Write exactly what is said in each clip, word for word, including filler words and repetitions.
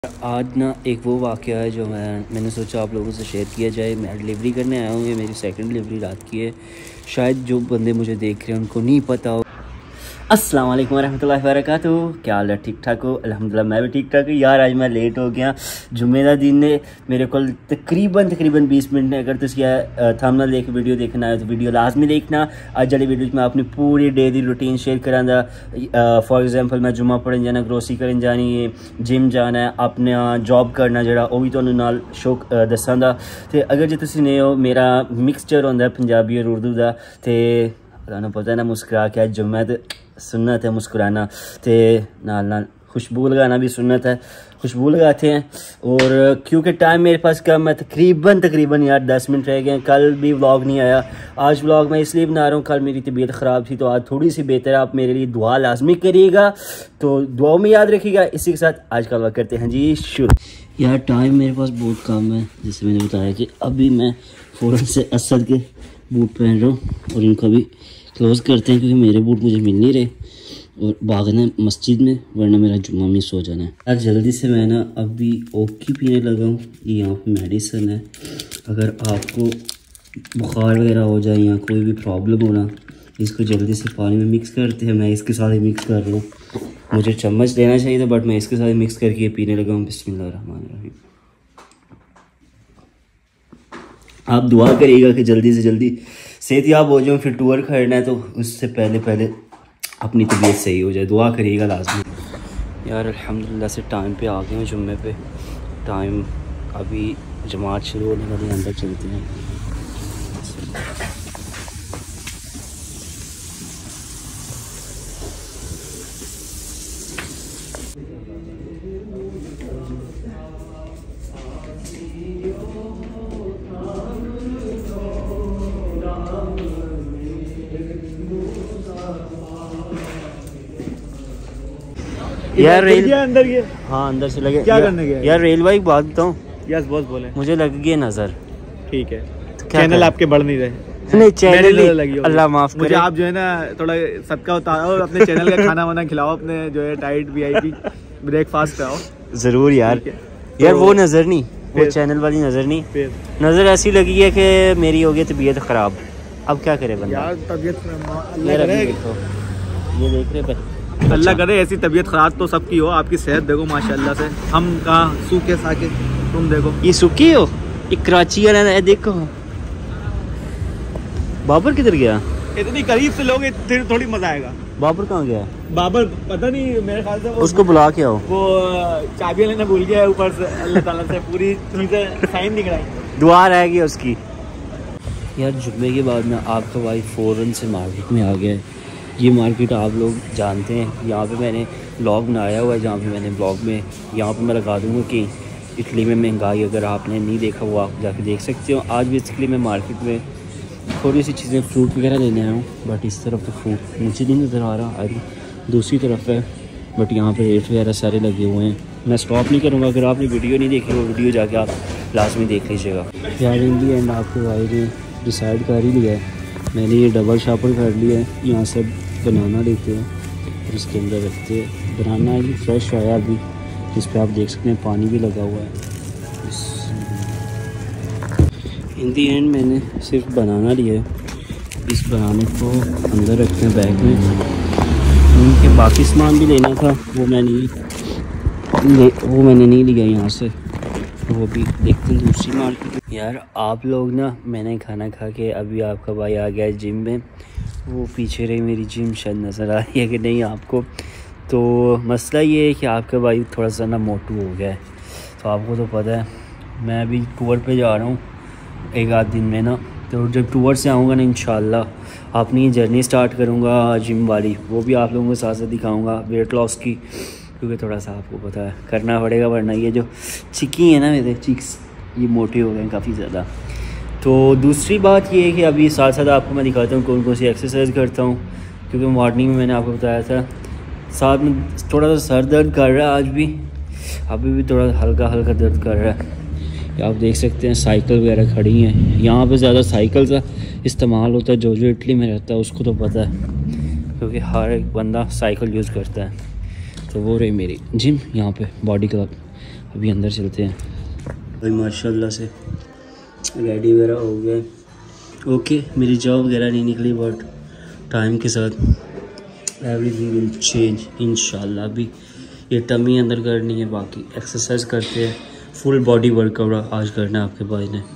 आज ना एक वो वाक़या है जो मैं मैंने सोचा आप लोगों से शेयर किया जाए। मैं डिलीवरी करने आया हूँ, ये मेरी सेकंड डिलीवरी रात की है। शायद जो बंदे मुझे देख रहे हैं उनको नहीं पता हो। अस्सलाम वालेकुम रहमतुल्लाहि व बरकातुहू। क्या हाल है? ठीक ठाक हो? अल्हम्दुलिल्लाह मैं भी ठीक ठाक हूँ। यार आज मैं लेट हो गया। जुम्मे का दिन ने मेरे को तकरीबन तकरीबन बीस मिनट ने अगर तुम थंबनेल देख वीडियो देखना है तो वीडियो लाजमी देखना। अज वाली वीडियो में अपनी पूरी डे की रूटीन शेयर करांगा। फॉर एग्जाम्पल मैं जुम्मा पढ़न जाना, ग्रोसरी करन जानी है, जिम जाना है, अपने जॉब करना जोड़ा वो भी तुहानू नाल शो दसांगा। तो अगर जो तुसीं नए हो, मेरा मिक्सचर होंदा पंजाबी और उर्दू का, तो तुहानू पता है ना मुस्कुरा के जुम्मा तो सुन्नत है मुस्कुराना, तो नाल नाल खुशबू लगाना भी सुन्नत है, खुशबू लगाते हैं। और क्योंकि टाइम मेरे पास कम है, तकरीबन तकरीबन यार दस मिनट रह गए। कल भी व्लॉग नहीं आया, आज व्लॉग मैं इसलिए बना रहा हूँ, कल मेरी तबीयत ख़राब थी तो आज थोड़ी सी बेहतर है। आप मेरे लिए दुआ लाजमी करिएगा, तो दुआ में याद रखिएगा। इसी के साथ आज का व्लॉग करते हैं जी शुरू। यार टाइम मेरे पास बहुत कम है, जैसे मैंने बताया कि अभी मैं फ़ौरन से असद के बूट पहन रहा हूँ और इनको भी क्लोज़ करते हैं क्योंकि मेरे बूट मुझे मिल नहीं रहे और भागना है मस्जिद में, वरना मेरा जुम्मा मिस हो जाना है। यार जल्दी से मैं ना अभी ओकी पीने लगा हूँ। ये यहाँ पे मेडिसिन है, अगर आपको बुखार वगैरह हो जाए या कोई भी प्रॉब्लम हो ना, इसको जल्दी से पानी में मिक्स करते हैं। मैं इसके साथ ही मिक्स कर रहा हूँ, मुझे चम्मच लेना चाहिए था बट मैं इसके साथ ही मिक्स करके पीने लगा हूँ। बिस्मिल्लाहिर्रहमानिर्रहीम। आप दुआ करिएगा कि जल्दी से जल्दी सेहतयाब हो जाऊँ, फिर टूर करना है तो उससे पहले पहले अपनी तबीयत सही हो जाए। दुआ करिएगा लाजमी। यार अल्हम्दुलिल्लाह से टाइम पे आ गए हैं जुम्मे पे। टाइम अभी जमात शुरू होने वाली, अंदर चलते हैं। यार रेल अंदर ये हाँ अंदर से लगे। क्या करने गया? यार रेलवे की बात बताऊँ, यस बॉस बोले, मुझे लग गई नज़र। ठीक है, तो चैनल आपके बढ़ नहीं रहे। नहीं चैनल लगी अल्लाह माफ मुझे करे। आप जो है ना थोड़ा सदका उतारो और अपने चैनल का खाना वाना खिलाओ, अपने जो है टाइट वीआईपी ब्रेकफास्ट कराओ ज़रूर यार। यार वो नज़र नहीं, वो चैनल वाली नज़र नहीं, नज़र ऐसी लगी है कि मेरी हो गई तबीयत ख़राब। अब क्या करे बंदा यार? तबीयत ये देखो, ये देख रहे भाई, अल्लाह करे ऐसी तबीयत खराब तो सबकी हो। आपकी सेहत देखो माशाल्लाह से, हम कहाँ सूखे साके, तुम देखो ये सूखी हो। ये कराची वाला है, देखो बाबर किधर गया? इतनी करीब से लोगे फिर थोड़ी मजा आएगा। बाबर कहाँ गया? बाबर पता नहीं, मेरे ख्याल से वो उसको बुला के आओ। वो चाबी लेना भूल गया है, ऊपर से अल्लाह ताला से पूरी चीजें साइन दिखलाई, दुआ रहेगी उसकी। यार जुम्मे के बाद ना आपका भाई फ़ौरन से मार्केट में आ गया है। ये मार्केट आप लोग जानते हैं, यहाँ पे मैंने ब्लॉग बनाया हुआ है, जहाँ पे मैंने ब्लॉग में यहाँ पे मैं लगा दूँगा कि इटली में महंगाई, अगर आपने नहीं देखा वो आप जाके देख सकते हो। आज बेसिकली मैं मार्केट में थोड़ी सी चीज़ें फ्रूट वगैरह लेने आया हूँ, बट इस तरफ तो फ्रूट मुझे नहीं नज़र आ रहा, आई दूसरी तरफ है, बट यहाँ पर रेट वगैरह सारे लगे हुए हैं। मैं स्टॉप नहीं करूँगा, अगर आपने वीडियो नहीं देखी वो वीडियो जाके आप लाजमी देख लीजिएगा। यार इन दी एंड आपके भाई ने डिसाइड कर ही लिया है, मैंने ये डबल शॉपर कर लिया है। यहाँ से बनाना लेते हैं और इसके अंदर रखते हैं। बनाना है फ्रेश आया अभी, जिस पे आप देख सकते हैं पानी भी लगा हुआ है। इन दी एंड मैंने सिर्फ बनाना लिया है, इस बनाने को अंदर रखते हैं बैग में। उनके बाकी सामान भी लेना था, वो मैं नहीं ले वो मैंने नहीं लिया यहाँ से, वो भी देखते हैं दूसरी मार्केट। यार आप लोग ना, मैंने खाना खा के अभी आपका भाई आ गया है जिम में। वो पीछे रही मेरी जिम, शायद नज़र आ रही है कि नहीं आपको। तो मसला ये है कि आपका भाई थोड़ा सा ना मोटू हो गया है, तो आपको तो पता है मैं अभी टूर पे जा रहा हूँ एक आध दिन में ना। तो जब टूर से आऊँगा ना इंशाल्लाह अपनी जर्नी स्टार्ट करूँगा जिम वाली, वो भी आप लोगों के साथ साथ दिखाऊँगा वेट लॉस की, क्योंकि थोड़ा सा आपको पता है करना पड़ेगा, वरना ये जो चिकी है ना मेरे चिक्स, ये मोटे हो गए हैं काफ़ी ज़्यादा। तो दूसरी बात ये है कि अभी साथ साथ आपको मैं दिखाता हूँ कौन कौन सी एक्सरसाइज करता हूँ, क्योंकि मॉर्निंग में मैंने आपको बताया था। साथ में थोड़ा सा सर दर्द कर रहा है आज भी, अभी भी थोड़ा हल्का हल्का दर्द कर रहा है। आप देख सकते हैं साइकिल वगैरह खड़ी हैं यहाँ पे, ज़्यादा साइकिल का इस्तेमाल होता है। जो जो इटली में रहता है उसको तो पता है, क्योंकि हर एक बंदा साइकिल यूज़ करता है। तो वो रही मेरी जिम यहाँ पे बॉडी क्लब। अभी अंदर चलते हैं। भाई माशाल्लाह से रेडी वगैरह हो गया। ओके, मेरी जॉब वगैरह नहीं निकली बट टाइम के साथ एवरीथिंग विल चेंज इंशाल्लाह। अभी ये टमी अंदर करनी है, बाकी एक्सरसाइज करते हैं, फुल बॉडी वर्कआउट आज करना है आपके भाई ने।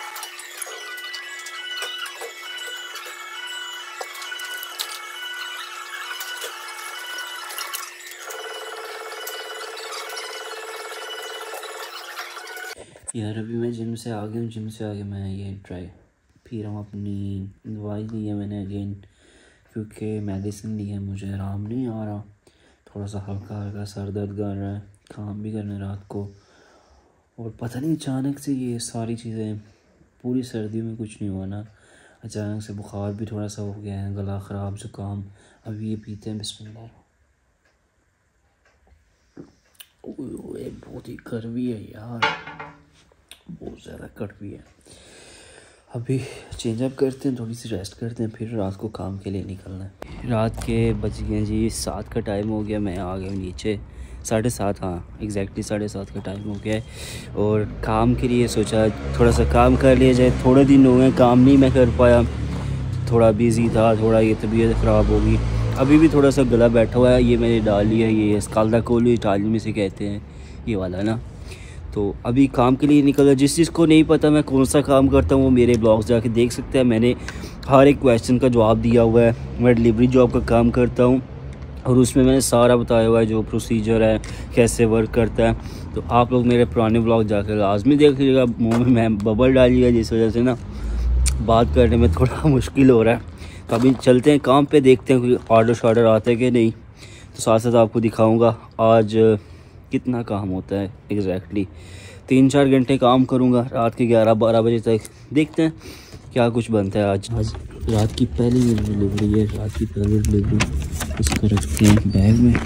यार अभी मैं जिम से आ गया हूँ। जिम से आके मैं ये ट्राई फिर हम अपनी दवाई ली है मैंने अगेन, क्योंकि मेडिसिन ली है, मुझे आराम नहीं आ रहा, थोड़ा सा हल्का हल्का सर दर्द कर रहा है, काम भी करना है रात को, और पता नहीं अचानक से ये सारी चीज़ें, पूरी सर्दियों में कुछ नहीं हुआ ना, अचानक से बुखार भी थोड़ा सा हो गया है, गला ख़राब, ज़ुकाम। अभी ये पीते हैं बिस्मिल्लाह। ओए बहुत ही कड़वी है यार, बहुत ज़्यादा कड़वी है। अभी चेंज अप करते हैं, थोड़ी सी रेस्ट करते हैं, फिर रात को काम के लिए निकलना है। रात के बज गए जी सात का टाइम हो गया, मैं आ गया नीचे साढ़े सात, हाँ एग्जैक्टली साढ़े सात का टाइम हो गया है। और काम के लिए सोचा थोड़ा सा काम कर लिया जाए, थोड़े दिन हो गए काम नहीं मैं कर पाया, थोड़ा बिज़ी था, थोड़ा ये तबीयत ख़राब होगी। अभी भी थोड़ा सा गला बैठा हुआ है, ये मैंने डाल लिया, ये स्काल्दा कोल्हू इटालियन में से कहते हैं ये वाला ना। तो अभी काम के लिए निकला। जिस चीज़ को नहीं पता मैं कौन सा काम करता हूँ वो मेरे ब्लॉग्स जाके देख सकते हैं, मैंने हर एक क्वेश्चन का जवाब दिया हुआ है। मैं डिलीवरी जॉब का काम करता हूँ और उसमें मैंने सारा बताया हुआ है, जो प्रोसीजर है, कैसे वर्क करता है। तो आप लोग मेरे पुराने ब्लॉग जाकर लाजमी देख लीजिएगा। मुँह में मैं बबल डालिएगा, जिस वजह से ना बात करने में थोड़ा मुश्किल हो रहा है। तो अभी चलते हैं काम पे, देखते हैं कोई ऑर्डर शॉर्डर आता है कि नहीं, तो साथ साथ आपको दिखाऊँगा आज कितना काम होता है। एग्जैक्टली तीन चार घंटे काम करूँगा रात के ग्यारह बारह बजे तक, देखते हैं क्या कुछ बनता है आज। आज रात की पहली डिलीवरी है, रात की पहली डिलीवरी। इसको रखते हैं बैग में,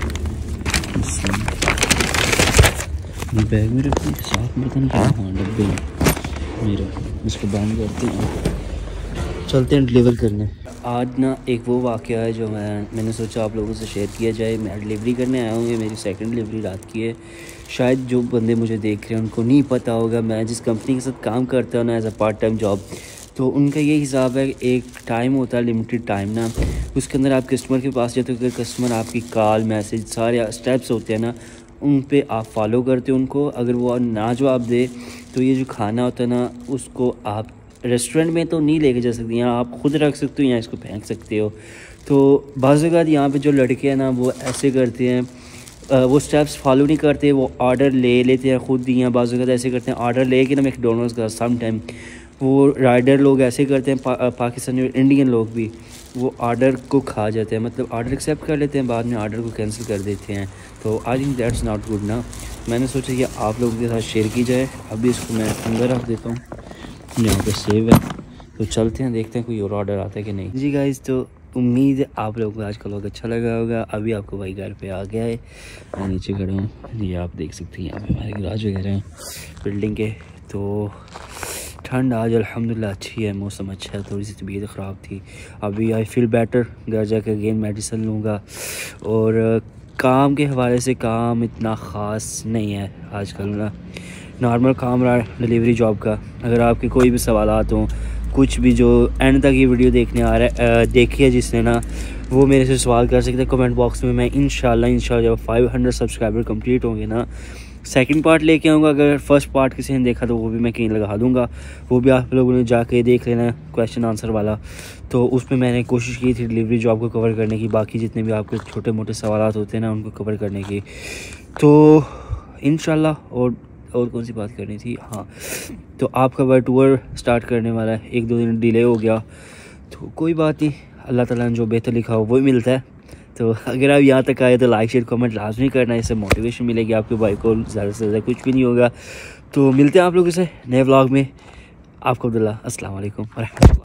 बैग में रखते हैं, साथ में पता नहीं क्या, हाँ डब्बे में मेरा। इसको बंद करते हैं, चलते हैं डिलीवर करने। आज ना एक वो वाक़या है जो मैं मैंने सोचा आप लोगों से शेयर किया जाए। मैं डिलीवरी करने आया हूँ, ये मेरी सेकंड डिलीवरी रात की है। शायद जो बंदे मुझे देख रहे हैं उनको नहीं पता होगा, मैं जिस कंपनी के साथ काम करता हूँ ना as a part time job, तो उनका ये हिसाब है, एक टाइम होता है लिमिटेड टाइम ना, उसके अंदर आप कस्टमर के पास जाते हो, अगर कस्टमर आपकी कॉल मैसेज सारे स्टेप्स होते हैं ना, उन पे आप फॉलो करते हो उनको। अगर वो ना जवाब दे तो ये जो खाना होता है ना, उसको आप रेस्टोरेंट में तो नहीं लेके जा सकते, यहाँ आप ख़ुद रख सकते हो या इसको फेंक सकते हो। तो बाज़ औक़ात यहाँ पे जो लड़के हैं ना वो ऐसे करते हैं, वो स्टेप्स फॉलो नहीं करते, वो ऑर्डर ले लेते हैं ख़ुद ही। या बाज़ औक़ात ऐसे करते हैं ऑर्डर ले के ना मैकडॉनल्ड्स का, सम टाइम वो राइडर लोग ऐसे करते हैं, पा, पाकिस्तानी और इंडियन लोग भी, वो ऑर्डर को खा जाते हैं, मतलब ऑर्डर एक्सेप्ट कर लेते हैं, बाद में ऑर्डर को कैंसिल कर देते हैं। तो I think that's not good ना। मैंने सोचा कि आप लोगों के साथ शेयर की जाए। अभी इसको मैं अंदर रख देता हूँ, यहाँ पे सेव है, तो चलते हैं देखते हैं कोई और ऑर्डर आता है कि नहीं। जी गाइस, तो उम्मीद है आप लोगों को आज का व्लॉग अच्छा लगा होगा। अभी आपको भाई घर पे आ गया है, मैं नीचे खड़ा हूँ, ये आप देख सकते हैं, यहाँ पे हमारे गराज वगैरह हैं बिल्डिंग के। तो ठंड आज अल्हम्दुलिल्लाह अच्छी है, मौसम अच्छा है, थोड़ी सी तबीयत ख़राब थी, अभी आई फील बेटर। घर जाकर अगेन मेडिसिन लूँगा। और काम के हवाले से काम इतना ख़ास नहीं है आजकल ना, नॉर्मल काम रहा डिलीवरी जॉब का। अगर आपके कोई भी सवालात हों, कुछ भी, जो एंड तक ये वीडियो देखने आ रहा है, देखिए जिसने ना, वो मेरे से सवाल कर सकते हैं कमेंट बॉक्स में। मैं इंशाल्लाह इंशाल्लाह जब पाँच सौ सब्सक्राइबर कंप्लीट होंगे ना, सेकंड पार्ट लेके आऊँगा। अगर फर्स्ट पार्ट किसी ने देखा तो वो भी मैं कहीं लगा दूँगा, वो भी आप लोगों ने जाके देख लेना, क्वेश्चन आंसर वाला। तो उसमें मैंने कोशिश की थी डिलीवरी जॉब को कवर करने की, बाकी जितने भी आपके छोटे मोटे सवालात होते हैं ना उनको कवर करने की। तो इंशाल्लाह और और कौन सी बात करनी थी, हाँ, तो आपका वर्ल्ड टूर स्टार्ट करने वाला है, एक दो दिन डिले हो गया तो कोई बात नहीं, अल्लाह ताला ने जो बेहतर लिखा हो वही मिलता है। तो अगर आप यहाँ तक आए तो लाइक शेयर कमेंट लाजमी करना, इससे मोटिवेशन मिलेगी आपके भाई को, ज़्यादा से ज़्यादा कुछ भी नहीं होगा। तो मिलते हैं आप लोगों से नए व्लॉग में। आपको अब्दुल्ला, अस्सलाम वालेकुम।